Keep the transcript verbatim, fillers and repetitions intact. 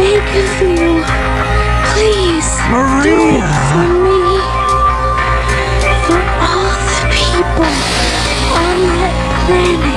beg of you, please, Maria! do it for me. For all the people on that planet.